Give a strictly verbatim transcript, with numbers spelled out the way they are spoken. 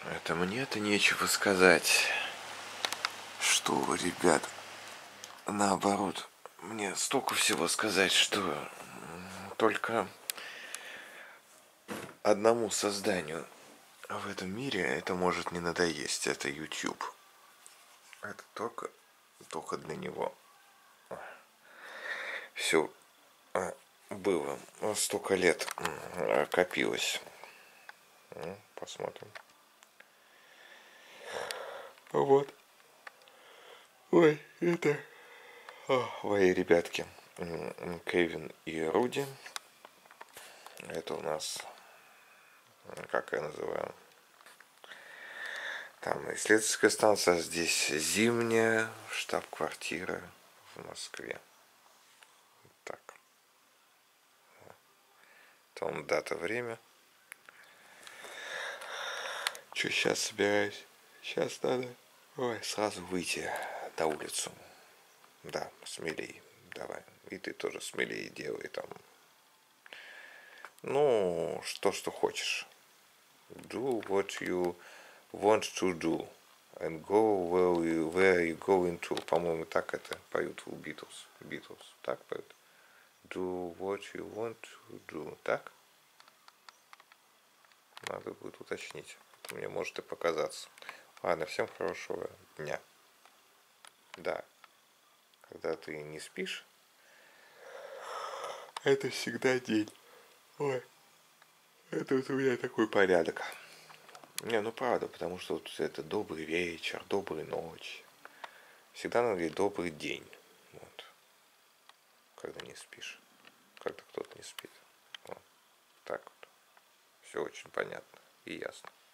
Это мне-то нечего сказать. Что вы, ребят, наоборот, мне столько всего сказать, что только одному созданию в этом мире это может не надоесть. Это YouTube. Это только, только для него. Все было. Столько лет копилось. Посмотрим. Вот. Ой, это... Мои ребятки. Кевин и Руди. Это у нас... Как я называю? Там исследовательская станция. Здесь зимняя штаб-квартира в Москве. Так. Там дата, время. Что, сейчас собираюсь? Сейчас надо... Ой, сразу выйти на улицу. Да, смелей, давай. И ты тоже смелее делай там. Ну, что, что хочешь. Do what you want to do. And go where you, where you going to. По-моему, так это поют у Beatles. Beatles. Так поют. Do what you want to do. Так? Надо будет уточнить. Это мне может и показаться. Ладно, всем хорошего дня. Да. Когда ты не спишь, это всегда день. Ой. Это вот у меня такой порядок. Не, ну правда, потому что вот это добрый вечер, доброй ночи. Всегда надо говорить добрый день. Вот. Когда не спишь. Когда кто-то не спит. Вот. Так вот. Все очень понятно и ясно.